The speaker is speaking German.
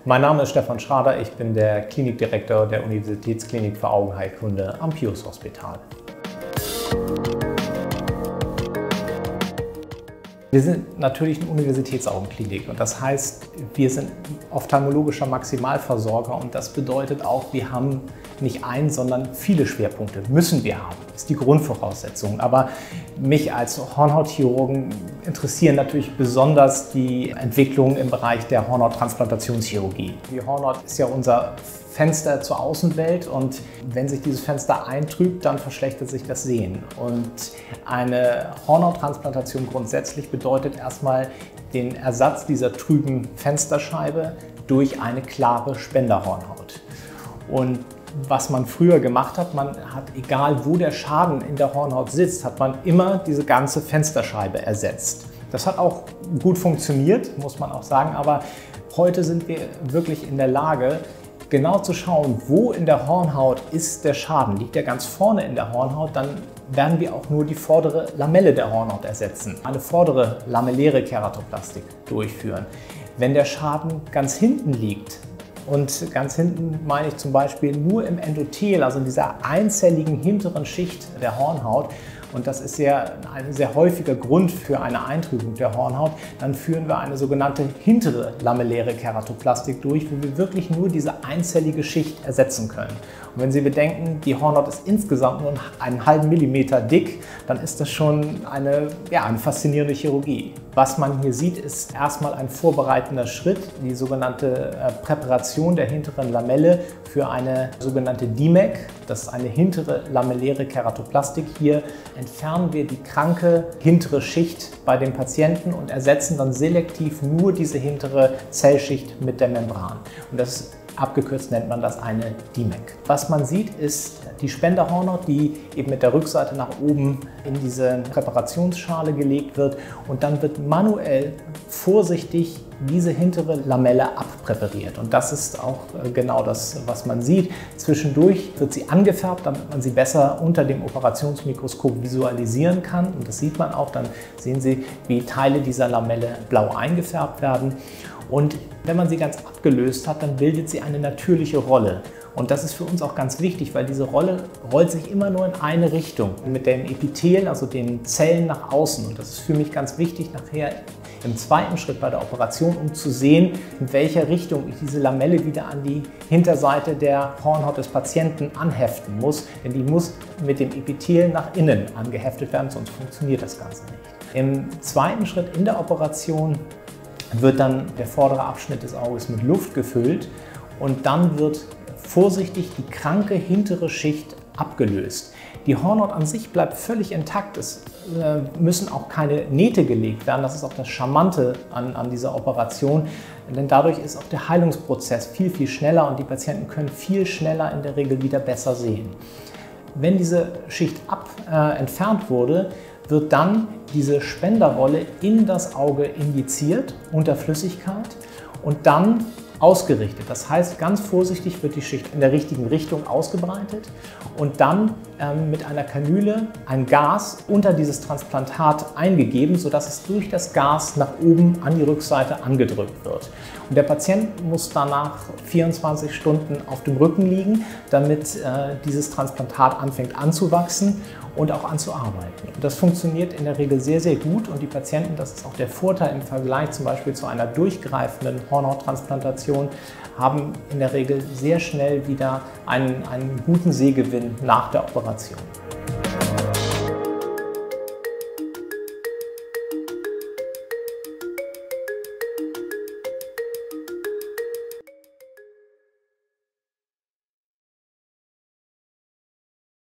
Mein Name ist Stefan Schrader, ich bin der Klinikdirektor der Universitätsklinik für Augenheilkunde am Pius Hospital. Wir sind natürlich eine Universitätsaugenklinik und das heißt, wir sind ophthalmologischer Maximalversorger und das bedeutet auch, wir haben nicht einen, sondern viele Schwerpunkte müssen wir haben. Das ist die Grundvoraussetzung. Aber mich als Hornhautchirurgen interessieren natürlich besonders die Entwicklungen im Bereich der Hornhauttransplantationschirurgie. Die Hornhaut ist ja unser Fenster zur Außenwelt und wenn sich dieses Fenster eintrübt, dann verschlechtert sich das Sehen. Und eine Hornhauttransplantation grundsätzlich bedeutet erstmal den Ersatz dieser trüben Fensterscheibe durch eine klare Spenderhornhaut. Und was man früher gemacht hat, man hat, egal wo der Schaden in der Hornhaut sitzt, hat man immer diese ganze Fensterscheibe ersetzt. Das hat auch gut funktioniert, muss man auch sagen, aber heute sind wir wirklich in der Lage, genau zu schauen, wo in der Hornhaut ist der Schaden. Liegt der ganz vorne in der Hornhaut, dann werden wir auch nur die vordere Lamelle der Hornhaut ersetzen, eine vordere lamelläre Keratoplastik durchführen. Wenn der Schaden ganz hinten liegt, und ganz hinten meine ich zum Beispiel nur im Endothel, also in dieser einzelligen hinteren Schicht der Hornhaut, und das ist ja ein sehr häufiger Grund für eine Eintrübung der Hornhaut, dann führen wir eine sogenannte hintere lamelläre Keratoplastik durch, wo wir wirklich nur diese einzellige Schicht ersetzen können. Und wenn Sie bedenken, die Hornhaut ist insgesamt nur einen halben Millimeter dick, dann ist das schon eine faszinierende Chirurgie. Was man hier sieht, ist erstmal ein vorbereitender Schritt, die sogenannte Präparation der hinteren Lamelle für eine sogenannte DMEK. Das ist eine hintere lamelläre Keratoplastik. Hier entfernen wir die kranke hintere Schicht bei dem Patienten und ersetzen dann selektiv nur diese hintere Zellschicht mit der Membran. Und das abgekürzt nennt man das eine DMEK. Was man sieht, ist die Spenderhornhaut, die eben mit der Rückseite nach oben in diese Präparationsschale gelegt wird und dann wird manuell vorsichtig diese hintere Lamelle abpräpariert. Und das ist auch genau das, was man sieht. Zwischendurch wird sie angefärbt, damit man sie besser unter dem Operationsmikroskop visualisieren kann. Und das sieht man auch, dann sehen Sie, wie Teile dieser Lamelle blau eingefärbt werden. Und wenn man sie ganz abgelöst hat, dann bildet sie eine natürliche Rolle. Und das ist für uns auch ganz wichtig, weil diese Rolle rollt sich immer nur in eine Richtung, mit dem Epithel, also den Zellen nach außen. Und das ist für mich ganz wichtig nachher im zweiten Schritt bei der Operation, um zu sehen, in welcher Richtung ich diese Lamelle wieder an die Hinterseite der Hornhaut des Patienten anheften muss. Denn die muss mit dem Epithel nach innen angeheftet werden, sonst funktioniert das Ganze nicht. Im zweiten Schritt in der Operation wird dann der vordere Abschnitt des Auges mit Luft gefüllt und dann wird vorsichtig die kranke hintere Schicht abgelöst. Die Hornhaut an sich bleibt völlig intakt. Es müssen auch keine Nähte gelegt werden. Das ist auch das Charmante an dieser Operation, denn dadurch ist auch der Heilungsprozess viel, viel schneller und die Patienten können viel schneller in der Regel wieder besser sehen. Wenn diese Schicht entfernt wurde, wird dann diese Spenderrolle in das Auge injiziert unter Flüssigkeit und dann ausgerichtet. Das heißt, ganz vorsichtig wird die Schicht in der richtigen Richtung ausgebreitet und dann mit einer Kanüle ein Gas unter dieses Transplantat eingegeben, sodass es durch das Gas nach oben an die Rückseite angedrückt wird. Und der Patient muss danach 24 Stunden auf dem Rücken liegen, damit dieses Transplantat anfängt anzuwachsen und auch anzuarbeiten. Und das funktioniert in der Regel sehr, sehr gut und die Patienten, das ist auch der Vorteil im Vergleich zum Beispiel zu einer durchgreifenden Hornhauttransplantation, haben in der Regel sehr schnell wieder einen guten Sehgewinn nach der Operation.